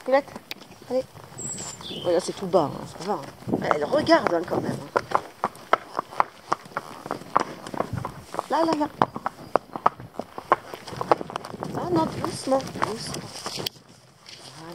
Poulette, allez. Oh, là, c'est tout bas, hein, ça va. Elle regarde hein, quand même. Là, là, là. Ah non, doucement, doucement.